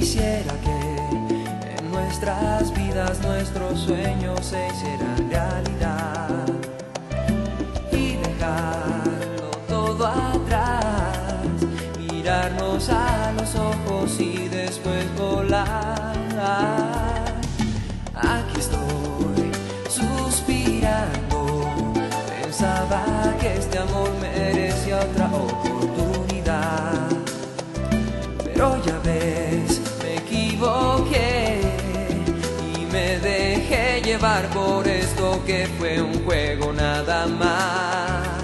quisiera que en nuestras vidas nuestros sueños se hicieran realidad y dejarlo todo atrás, mirarnos a los ojos y después volar. Aquí estoy suspirando, pensaba que este amor merecía otra oportunidad, pero ya ves, me equivoqué y me dejé llevar por esto que fue un juego nada más.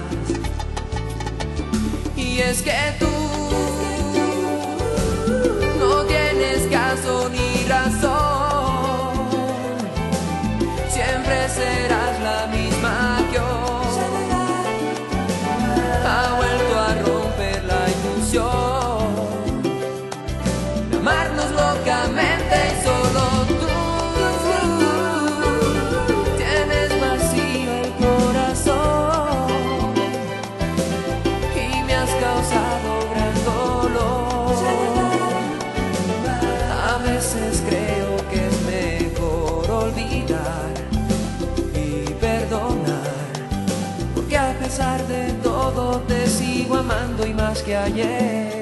Y es que tú no tienes caso ni razón, siempre serás la misma que hoy. Ha vuelto a romper la ilusión de amarnos locamente y solo tú tienes vacío el corazón y me has causado gran dolor. A veces creo que es mejor olvidar y perdonar, porque a pesar de todo te sigo amando y más que ayer.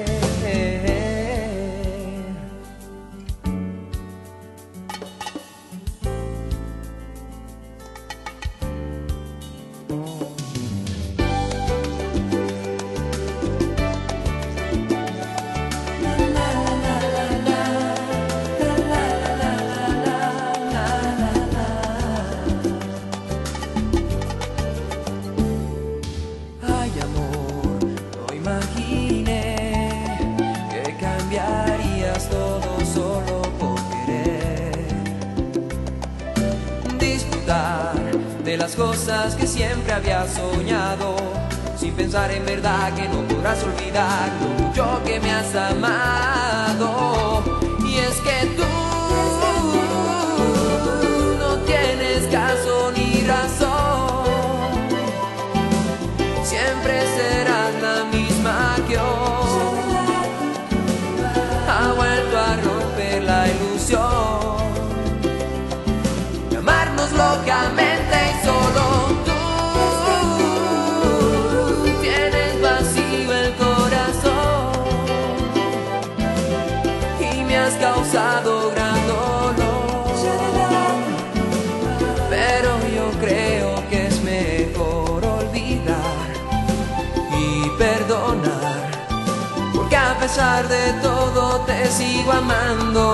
Ay, amor, no imaginé que cambiarías todo solo por querer disfrutar de las cosas que siempre había soñado, sin pensar en verdad que no podrás olvidar lo mucho que me has amado. Y es que tú no tienes caso ni razón, siempre serás la misma que hoy. Ha vuelto a romper la ilusión de amarnos locamente y solo tú tienes vacío el corazón y me has causado gran dolor. Pero yo creo que es mejor olvidar y perdonar, porque a pesar de todo te sigo amando.